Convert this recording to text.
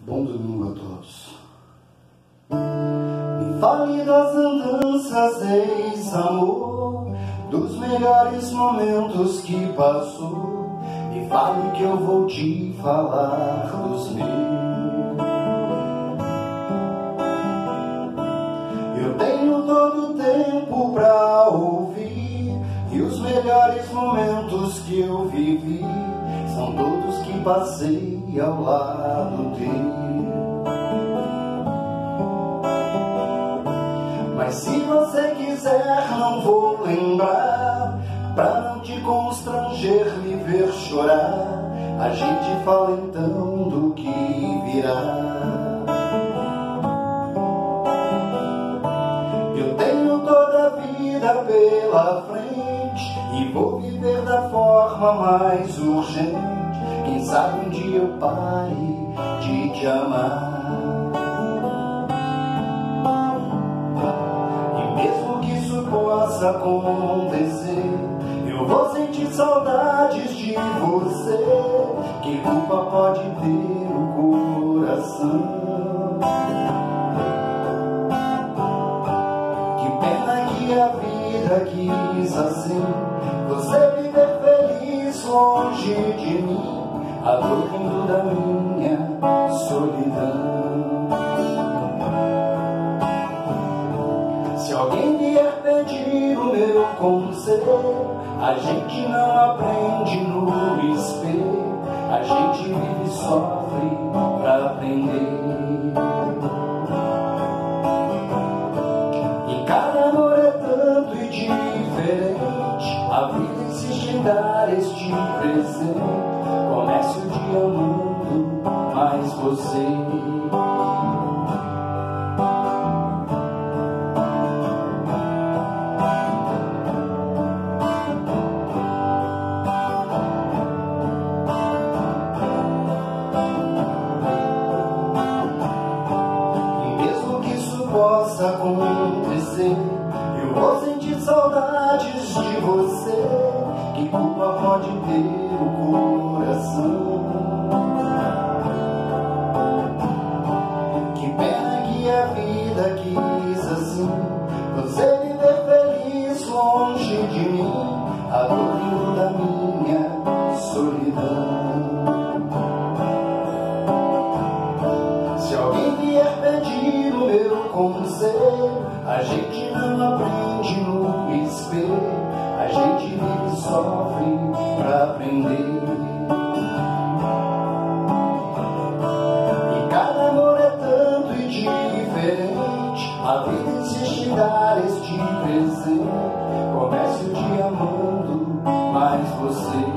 Bom domingo a todos. Me fale das andanças, ex-amor, dos melhores momentos que passou. Me fale que eu vou te falar dos meus. Eu tenho todo o tempo pra ouvir, e os melhores momentos que eu vivi são todos que passei ao lado teu. Mas se você quiser, não vou lembrar, pra não te constranger, me ver chorar. A gente fala então do que virá. Eu tenho toda a vida pela frente e vou viver da forma mais urgente. Quem sabe um dia eu pare de te amar. E mesmo que isso possa acontecer, eu vou sentir saudades de você. Que culpa pode ter o coração? Que pena que a vida quis assim, você viver feliz longe de mim, a dor rindo da minha solidão. Se alguém vier pedir o meu conselho, a gente não aprende no espelho, a gente vive e sofre pra aprender. E cada amor é tanto e diferente, a vida insiste em dar este presente. Comece o dia amando mais você. E mesmo que isso possa acontecer, eu vou sentir saudades de você. Que culpa pode ter o coração? Que pena que a vida quis assim, você viver feliz longe de mim, a dor rindo da minha solidão. Se alguém vier pedir o meu conselho, a gente não aprende no espelho, a gente vive e sofre pra aprender. E cada amor é tanto e diferente, a vida insiste em dar este presente. Comece o dia amando mais você.